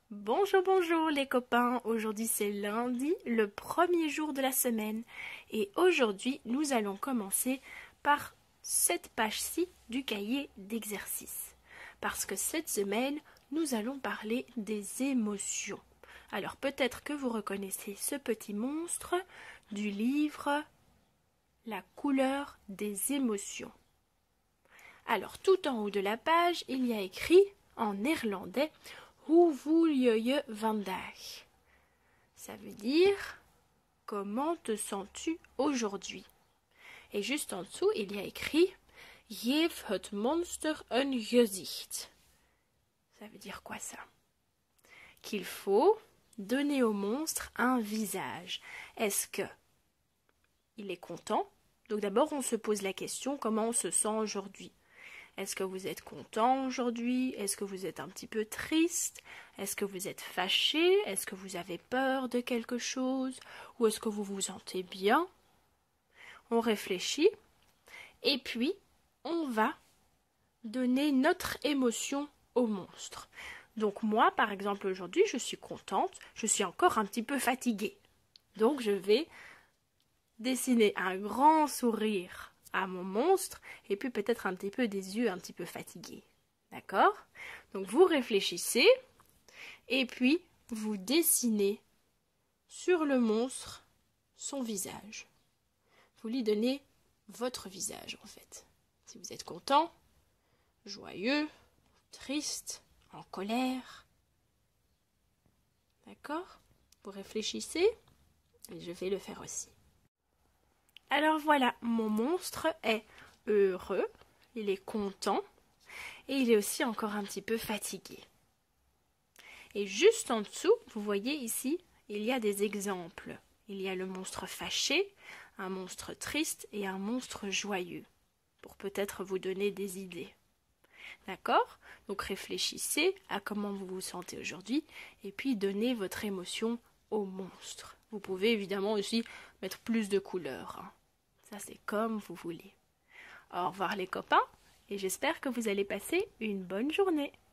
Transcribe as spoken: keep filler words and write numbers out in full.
Bonjour, bonjour les copains, aujourd'hui c'est lundi, le premier jour de la semaine et aujourd'hui nous allons commencer par cette page-ci du cahier d'exercice parce que cette semaine nous allons parler des émotions. Alors peut-être que vous reconnaissez ce petit monstre du livre La couleur des émotions. Alors tout en haut de la page il y a écrit en néerlandais Hoe voel je je vandaag? Ça veut dire comment te sens-tu aujourd'hui? Et juste en dessous, il y a écrit Geef het monster een gezicht. Ça veut dire quoi ça? Qu'il faut donner au monstre un visage. Est-ce que il est content? Donc d'abord, on se pose la question comment on se sent aujourd'hui. Est-ce que vous êtes content aujourd'hui? Est-ce que vous êtes un petit peu triste? Est-ce que vous êtes fâché? Est-ce que vous avez peur de quelque chose? Ou est-ce que vous vous sentez bien? On réfléchit et puis on va donner notre émotion au monstre. Donc moi, par exemple, aujourd'hui, je suis contente, je suis encore un petit peu fatiguée. Donc je vais dessiner un grand sourire à mon monstre et puis peut-être un petit peu des yeux un petit peu fatigués. D'accord? Donc vous réfléchissez et puis vous dessinez sur le monstre son visage. Vous lui donnez votre visage en fait. Si vous êtes content, joyeux, triste, en colère. D'accord? Vous réfléchissez et je vais le faire aussi. Alors voilà, mon monstre est heureux, il est content et il est aussi encore un petit peu fatigué. Et juste en dessous, vous voyez ici, il y a des exemples. Il y a le monstre fâché, un monstre triste et un monstre joyeux, pour peut-être vous donner des idées. D'accord? Donc réfléchissez à comment vous vous sentez aujourd'hui et puis donnez votre émotion au monstre. Vous pouvez évidemment aussi mettre plus de couleurs, hein. Ça, c'est comme vous voulez. Au revoir les copains et j'espère que vous allez passer une bonne journée.